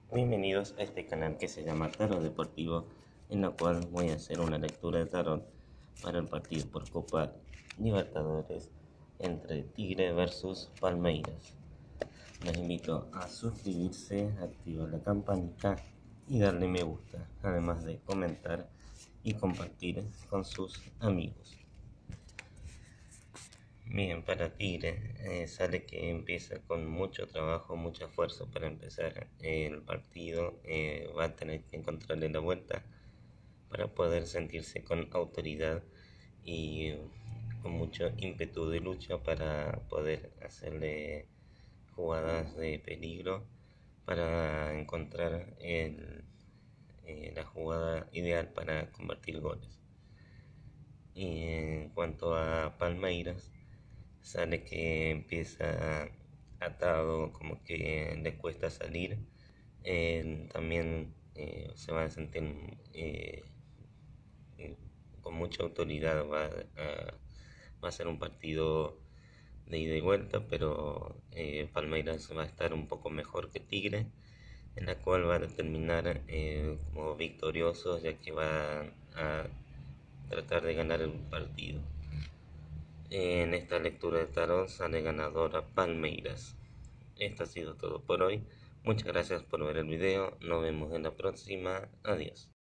Bienvenidos a este canal que se llama Tarot Deportivo, en la cual voy a hacer una lectura de tarot para el partido por Copa Libertadores entre Tigre versus Palmeiras. Les invito a suscribirse, activar la campanita y darle me gusta, además de comentar y compartir con sus amigos. Bien, para Tigre sale que empieza con mucho trabajo, mucho esfuerzo para empezar el partido. Va a tener que encontrarle la vuelta para poder sentirse con autoridad y con mucho ímpetu de lucha para poder hacerle jugadas de peligro para encontrar la jugada ideal para convertir goles. Y en cuanto a Palmeiras, sale que empieza atado, como que le cuesta salir. También se va a sentir con mucha autoridad. Va a ser un partido de ida y vuelta, pero Palmeiras va a estar un poco mejor que Tigre, en la cual va a terminar como victoriosos, ya que va a tratar de ganar el partido. En esta lectura de tarot sale ganadora Palmeiras. Esto ha sido todo por hoy. Muchas gracias por ver el video. Nos vemos en la próxima. Adiós.